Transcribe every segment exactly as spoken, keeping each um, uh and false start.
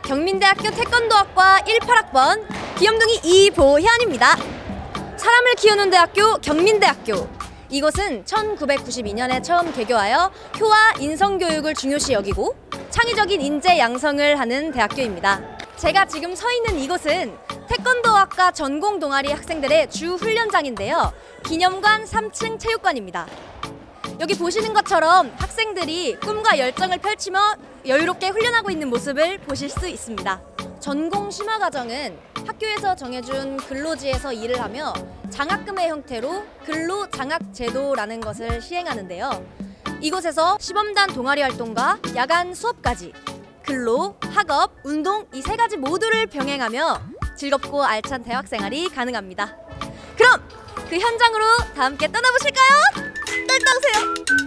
경민대학교 태권도학과 십팔 학번 귀염둥이 이보현입니다. 사람을 키우는 대학교 경민대학교. 이곳은 천구백구십이 년에 처음 개교하여 효와 인성교육을 중요시 여기고 창의적인 인재 양성을 하는 대학교입니다. 제가 지금 서 있는 이곳은 태권도학과 전공 동아리 학생들의 주 훈련장인데요. 기념관 삼 층 체육관입니다. 여기 보시는 것처럼 학생들이 꿈과 열정을 펼치며 여유롭게 훈련하고 있는 모습을 보실 수 있습니다. 전공 심화과정은 학교에서 정해준 근로지에서 일을 하며 장학금의 형태로 근로장학제도라는 것을 시행하는데요. 이곳에서 시범단 동아리 활동과 야간 수업까지 근로, 학업, 운동 이 세 가지 모두를 병행하며 즐겁고 알찬 대학생활이 가능합니다. 그럼 그 현장으로 다 함께 떠나보실까요? 따라오세요.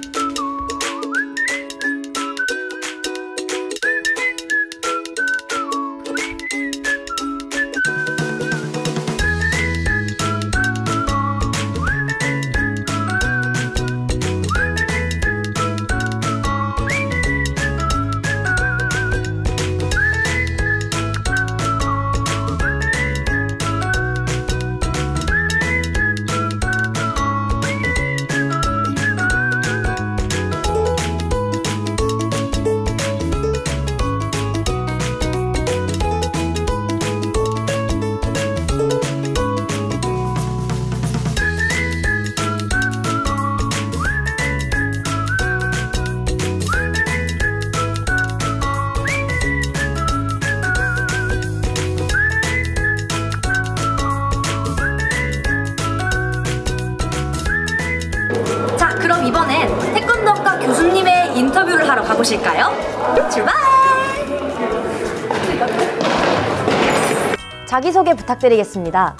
자, 그럼 이번엔 태권도학과 교수님의 인터뷰를 하러 가보실까요? 출발! 자기소개 부탁드리겠습니다.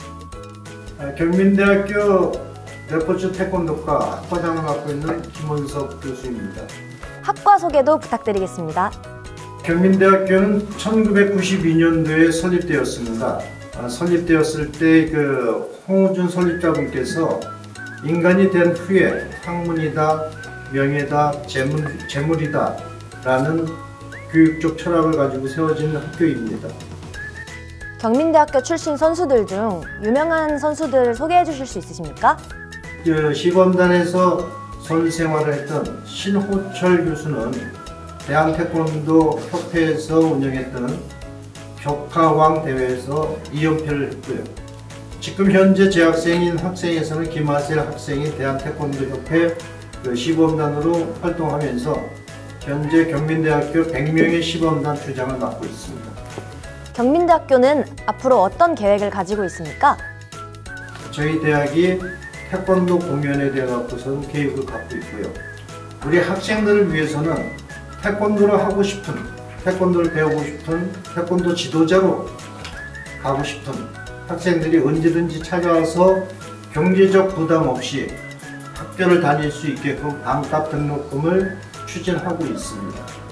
경민대학교 레포츠 태권도과 학과장을 맡고 있는 김원석 교수입니다. 학과 소개도 부탁드리겠습니다. 경민대학교는 천구백구십이 년도에 설립되었습니다. 설립되었을 때 그 홍우준 설립자분께서 인간이 된 후에 학문이다, 명예다, 재물, 재물이다 라는 교육적 철학을 가지고 세워진 학교입니다. 경민대학교 출신 선수들 중 유명한 선수들을 소개해 주실 수 있으십니까? 그 시범단에서 선수 생활을 했던 신호철 교수는 대한태권도 협회에서 운영했던 격파왕 대회에서 이 연패를 했고요. 지금 현재 재학생인 학생에서는 김하셀 학생이 대한태권도협회 그 시범단으로 활동하면서 현재 경민대학교 백 명의 시범단 주장을 맡고 있습니다. 경민대학교는 앞으로 어떤 계획을 가지고 있습니까? 저희 대학이 태권도 공연에 대해 갖고서는 계획을 갖고 있고요. 우리 학생들을 위해서는 태권도를 하고 싶은, 태권도를 배우고 싶은, 태권도 지도자로 가고 싶은 학생들이 언제든지 찾아와서 경제적 부담 없이 학교를 다닐 수 있게끔 반값 등록금을 추진하고 있습니다.